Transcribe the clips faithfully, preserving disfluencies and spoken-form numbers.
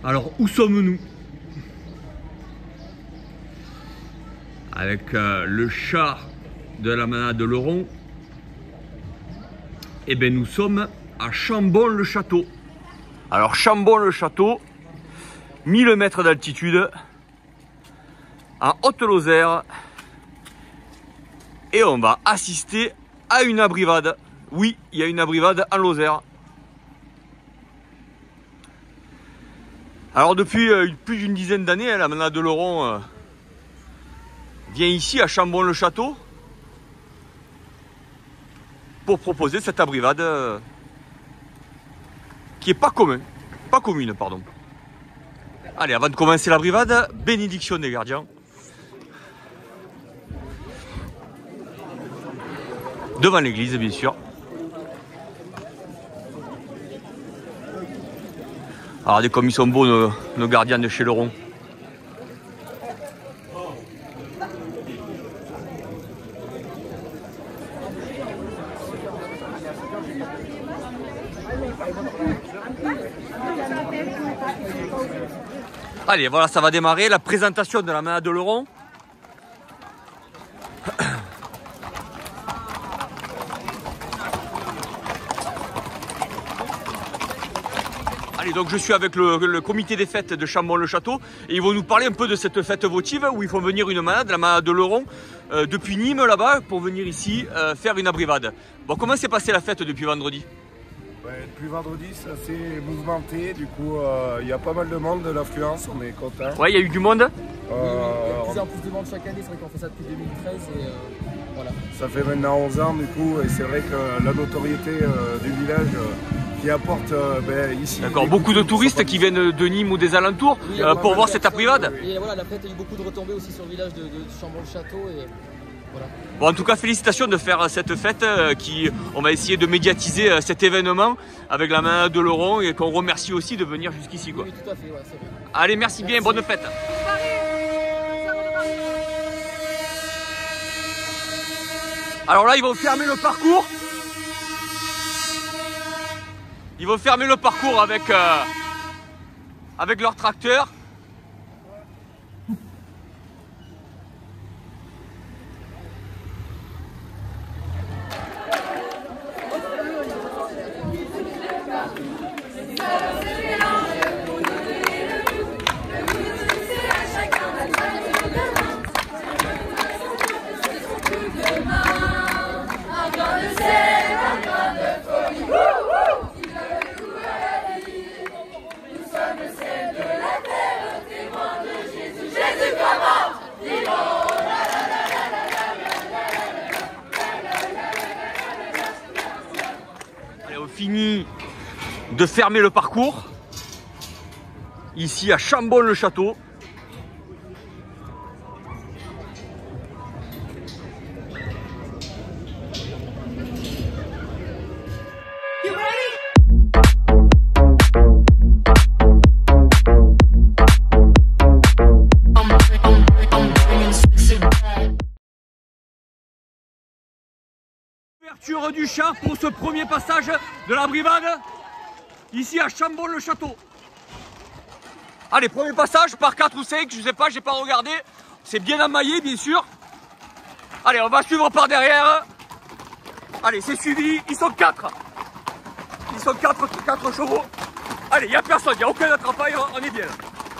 Alors, où sommes-nous? Avec euh, le chat de la manade de Laurent. Eh bien, nous sommes à Chambon-le-Château. Alors, Chambon-le-Château, mille mètres d'altitude, en Haute-Lozère. Et on va assister à une abrivade. Oui, il y a une abrivade en Lozère. Alors depuis euh, plus d'une dizaine d'années, hein, la manade de Laurent euh, vient ici à Chambon-le-Château pour proposer cette abrivade euh, qui est pas commun, pas commune, pardon. Allez, avant de commencer l'abrivade, bénédiction des gardiens. Devant l'église, bien sûr. Alors, regardez comme ils sont beaux, nos, nos gardiens de chez Laurent. Allez, voilà, ça va démarrer la présentation de la manade de Laurent. Allez, donc je suis avec le, le comité des fêtes de Chambon-le-Château et ils vont nous parler un peu de cette fête votive où il faut venir une manade, la manade de Laurent, euh, depuis Nîmes là-bas pour venir ici euh, faire une abrivade. Bon, comment s'est passée la fête depuis vendredi? Ouais, depuis vendredi, c'est assez mouvementé, du coup il euh, y a pas mal de monde, de l'affluence, on est content. Ouais, il y a eu du monde. Euh, il y a de plus en plus de monde chaque année, c'est vrai qu'on fait ça depuis deux mille treize et euh, voilà. Ça fait maintenant onze ans du coup et c'est vrai que la notoriété euh, du village euh, qui apporte euh, ben, ici... D'accord, beaucoup de touristes qui viennent de Nîmes ou des alentours oui, euh, pour voir cette abrivade. Et voilà, la fête a eu beaucoup de retombées aussi sur le village de, de Chambon-le-Château et... Voilà. Bon, en tout cas, félicitations de faire cette fête euh, qui, on va essayer de médiatiser euh, cet événement avec la manade de Laurent et qu'on remercie aussi de venir jusqu'ici. Oui, tout à fait, ouais, c'est vrai. Allez, merci, merci bien, bonne fête. Alors là, ils vont fermer le parcours. Ils vont fermer le parcours avec, euh, avec leur tracteur. Fini de fermer le parcours ici à Chambon-le-Château. Ouverture du char pour ce premier passage de la brivade ici à Chambon-le-Château. Allez, premier passage par quatre ou cinq, je sais pas, j'ai pas regardé. C'est bien emmaillé, bien sûr. Allez, on va suivre par derrière. Allez, c'est suivi, ils sont quatre. Ils sont quatre, quatre chevaux. Allez, il n'y a personne, il n'y a aucun attrapaille, on est bien là.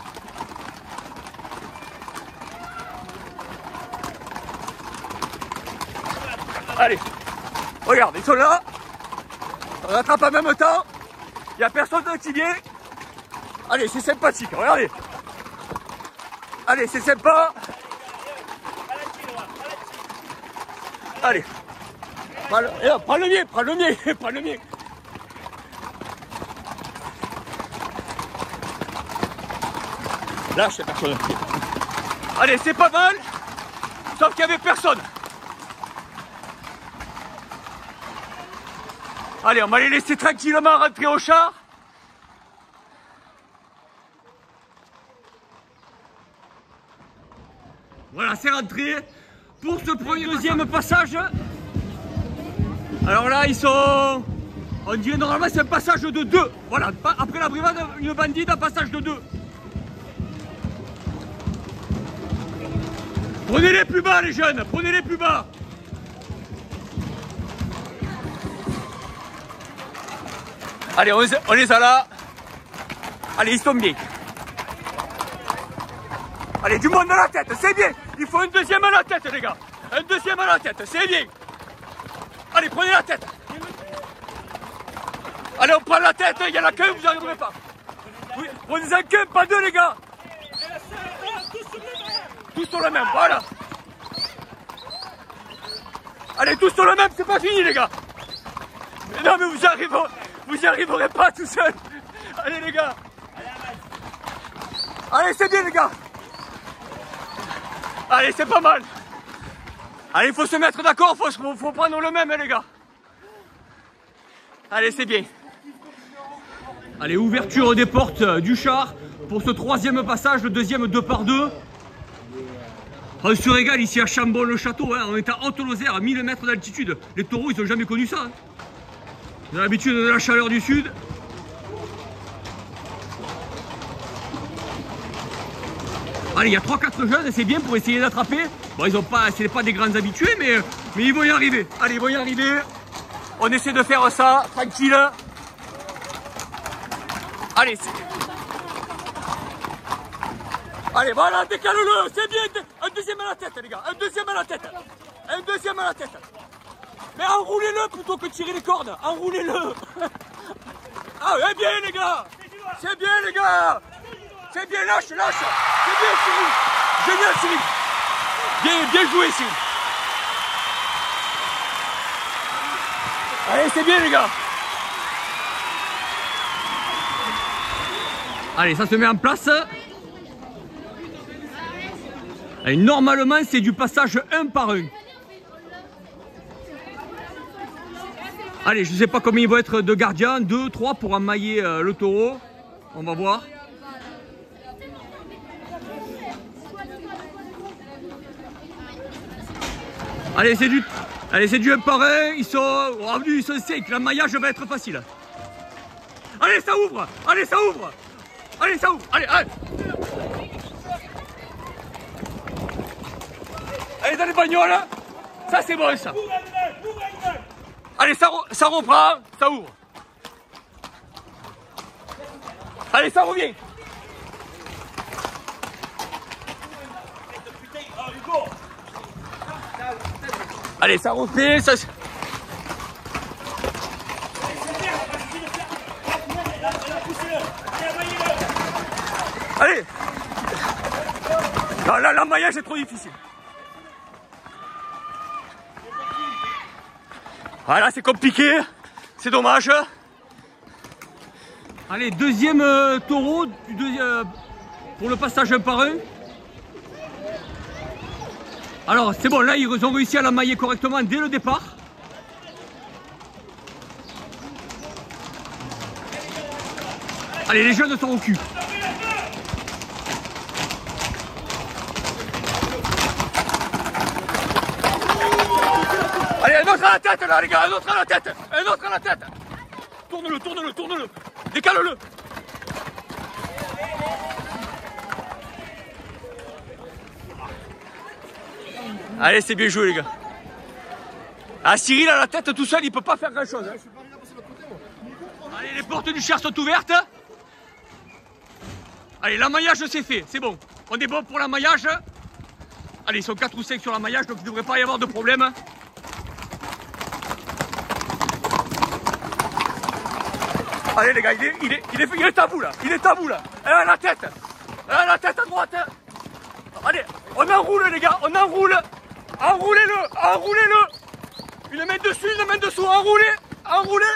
Allez. Regarde, ils sont là, on rattrape en même temps, il n'y a personne qui vient. Allez, c'est sympathique, regardez. Allez, c'est sympa. Allez, prends le, eh, prends le mien, prends le mien, prends le mien. Lâche, il n'y a personne. Allez, c'est pas mal, sauf qu'il n'y avait personne. Allez, on va les laisser tranquillement rentrer au char. Voilà, c'est rentré pour ce premier deuxième passage. Alors là, ils sont On dirait normalement c'est un passage de deux. Voilà, après la brivade, une bandide, un passage de deux. Prenez-les plus bas les jeunes, prenez-les plus bas. Allez, on, on les a là. Allez, ils sont bien. Allez, du monde à la tête, c'est bien. Il faut un deuxième à la tête, les gars. Un deuxième à la tête, c'est bien. Allez, prenez la tête. Allez, on prend la tête, il y en a qu'un, vous n'arriverez pas. Oui, prenez-en qu'un, pas deux, les gars. Tous sur le même, voilà. Allez, tous sur le même, c'est pas fini, les gars. Mais non, mais vous y arriverez, vous y arriverez pas tout seul. Allez, les gars. Allez, c'est bien, les gars. Allez, c'est pas mal. Allez, il faut se mettre d'accord, il faut, faut prendre le même, hein, les gars. Allez, c'est bien. Allez, ouverture des portes du char pour ce troisième passage, le deuxième deux par deux. On se régale ici à Chambon-le-Château, hein. On est à Haute-Lozère, à mille mètres d'altitude. Les taureaux, ils n'ont jamais connu ça. Hein. Ils ont l'habitude de la chaleur du sud. Allez, il y a trois quatre jeunes, c'est bien pour essayer d'attraper. Bon, ils ont pas, c'est pas des grands habitués, mais, mais ils vont y arriver. Allez, ils vont y arriver. On essaie de faire ça, tranquille. Allez, allez, voilà, décale-le, c'est bien. Un deuxième à la tête, les gars, un deuxième à la tête. Un deuxième à la tête. Mais enroulez-le plutôt que de tirer les cordes. Enroulez-le. Ah, c'est bien, les gars. C'est bien, les gars. C'est bien, lâche, lâche. C'est bien, Cyril. Génial, Cyril. Bien, bien joué, Cyril. Allez, c'est bien, les gars. Allez, ça se met en place. Allez, normalement, c'est du passage un par un. Allez, je ne sais pas combien il va être de gardiens. deux, trois pour emmailler euh, le taureau. On va voir. Allez, c'est du, allez, c'est du un par un. Ils sont, oh, ils sont cinq. L'emmaillage va être facile. Allez, ça ouvre. Allez, ça ouvre. Allez, ça ouvre. Allez, allez. Allez, dans les bagnoles. Ça, c'est bon, ça. Allez, ça, ça reprend. Ça ouvre. Allez, ça revient. Allez, ça refait, ça... Allez. Non, là, l'emmaillage est trop difficile. Voilà, c'est compliqué. C'est dommage. Allez, deuxième euh, taureau deuxième, euh, pour le passage un par un. Alors, c'est bon, là, ils ont réussi à l'emmailler correctement dès le départ. Allez, les jeunes sont au cul. Allez, un autre à la tête, là, les gars, un autre à la tête. Un autre à la tête. Tourne-le, tourne-le, tourne-le. Décale-le. Allez, c'est bien joué, les gars. Ah, Cyril à la tête tout seul, il peut pas faire grand chose. Hein. Allez, les portes du char sont ouvertes. Allez, l'emmaillage c'est fait, c'est bon. On est bon pour l'emmaillage. Allez, ils sont quatre ou cinq sur l'emmaillage, donc il ne devrait pas y avoir de problème. Allez, les gars, il est, il est, il est, il est à vous là. Il est à vous là. À la tête. À la tête à droite. Allez, on enroule, les gars, on enroule. Enroulez-le, enroulez-le. Une main dessus, une main dessous, enroulez, enroulez.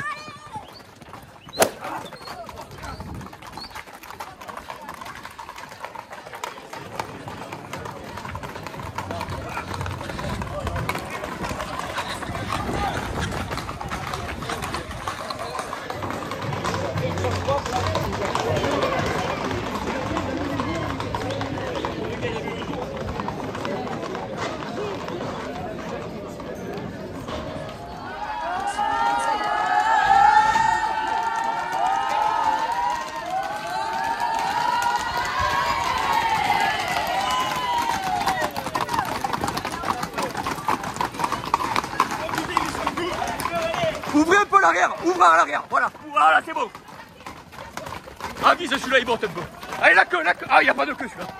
Ouvrez un peu l'arrière, ouvrez à l'arrière, voilà, voilà, c'est bon. Ah, vise celui-là, il monte un peu. Allez, la queue, la queue. Ah, il n'y a pas de queue celui-là.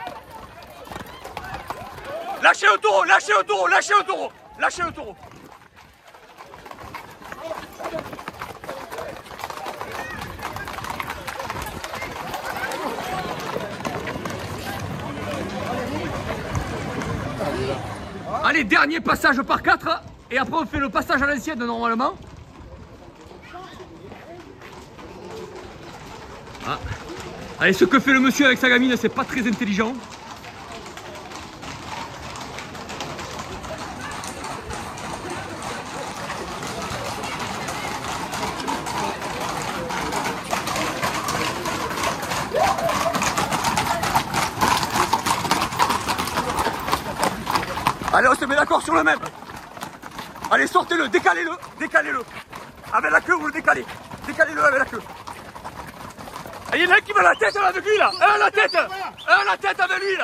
Lâchez le taureau, lâchez le taureau, lâchez le taureau, lâchez le taureau. Allez, dernier passage par quatre. Et après, on fait le passage à l'ancienne normalement. Ah. Allez, ce que fait le monsieur avec sa gamine, c'est pas très intelligent. Allez, on se met d'accord sur le même. Allez, sortez-le, décalez-le, décalez-le. Avec la queue, vous le décalez. Décalez-le avec la queue. Il y en a un qui met la tête avec lui là. Un la tête. Un la tête avec lui là.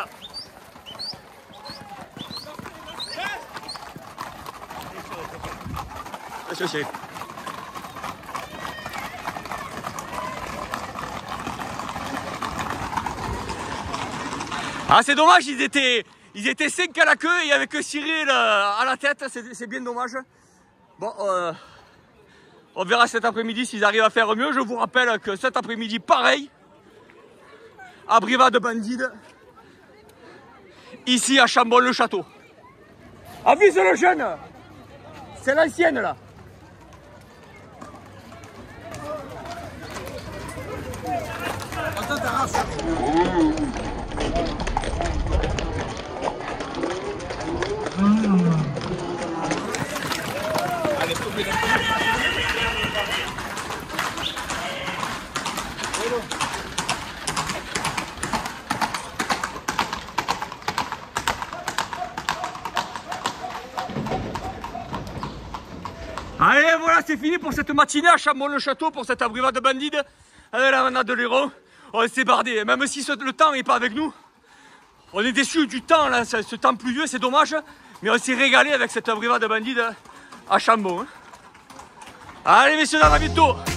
Ah, c'est dommage, ils étaient, ils étaient cinq à la queue et il n'y avait que Cyril à la tête, c'est bien dommage. Bon, euh, on verra cet après-midi s'ils arrivent à faire mieux. Je vous rappelle que cet après-midi, pareil, à Briva-de-Bandide, ici à Chambon-le-Château. Avise le jeune, c'est l'ancienne là. Allez, voilà, c'est fini pour cette matinée à Chambon-le-Château, pour cette abrivade de Bandide. Avec la manade de l'Hérault, on s'est bardé. Même si ce, le temps n'est pas avec nous, on est déçus du temps, là, ce, ce temps pluvieux, c'est dommage. Mais on s'est régalé avec cette abrivade de Bandide à Chambon. Hein. Allez, messieurs, dames, à bientôt.